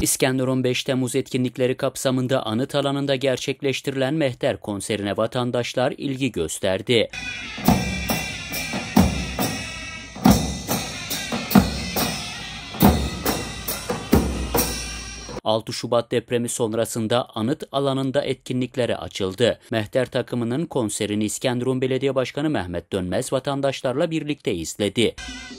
İskenderun 5 Temmuz etkinlikleri kapsamında anıt alanında gerçekleştirilen Mehter konserine vatandaşlar ilgi gösterdi. ...6 Şubat depremi sonrasında anıt alanında etkinliklere açıldı. Mehter takımının konserini İskenderun Belediye Başkanı Mehmet Dönmez vatandaşlarla birlikte izledi.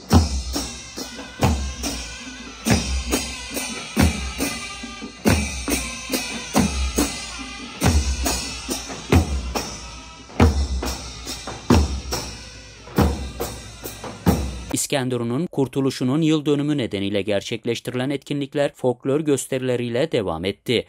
İskenderun'un kurtuluşunun yıl dönümü nedeniyle gerçekleştirilen etkinlikler folklor gösterileriyle devam etti.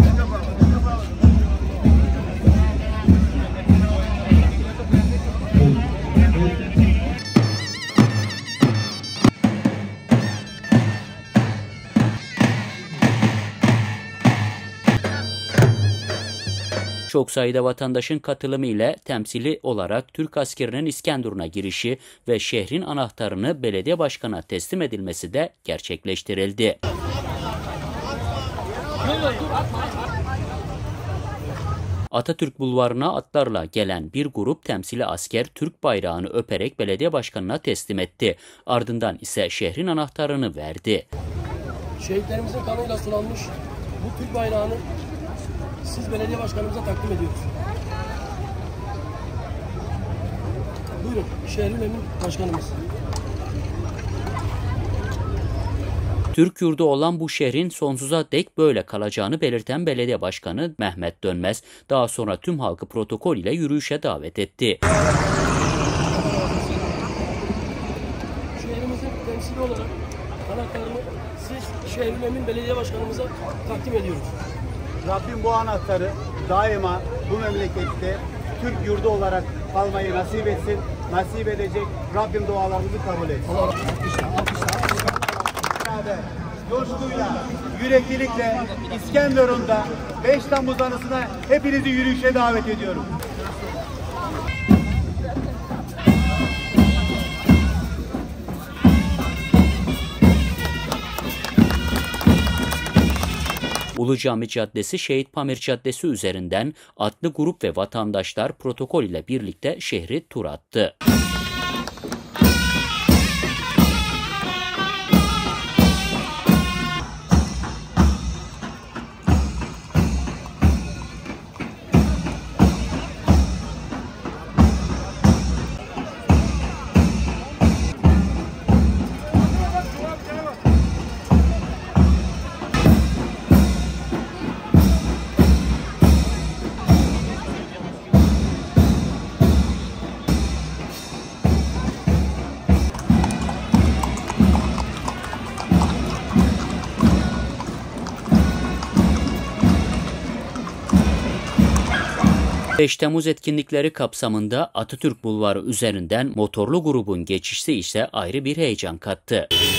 Çok sayıda vatandaşın katılımı ile temsili olarak Türk askerinin İskenderun'a girişi ve şehrin anahtarını belediye başkanına teslim edilmesi de gerçekleştirildi. Atatürk Bulvarı'na atlarla gelen bir grup temsili asker Türk bayrağını öperek belediye başkanına teslim etti. Ardından ise şehrin anahtarını verdi. Şehitlerimizin kanıyla sulanmış bu Türk bayrağını siz belediye başkanımıza takdim ediyoruz. Buyurun, şehrin emin başkanımız. Türk yurdu olan bu şehrin sonsuza dek böyle kalacağını belirten belediye başkanı Mehmet Dönmez, daha sonra tüm halkı protokol ile yürüyüşe davet etti. Şehrimizin temsili olarak anahtarını siz şehrin emin belediye başkanımıza takdim ediyoruz. Rabbim bu anahtarı daima bu memlekette Türk yurdu olarak kalmayı nasip etsin. Nasip edecek. Rabbim dualarımızı kabul etsin. Coşkuyla, yüreklilikle İskenderun'da 5 Temmuz anısına hepinizi yürüyüşe davet ediyorum. Ulu Cami Caddesi, Şehit Pamir Caddesi üzerinden atlı grup ve vatandaşlar protokol ile birlikte şehri tur attı. ...5 Temmuz etkinlikleri kapsamında Atatürk Bulvarı üzerinden motorlu grubun geçişi ise ayrı bir heyecan kattı.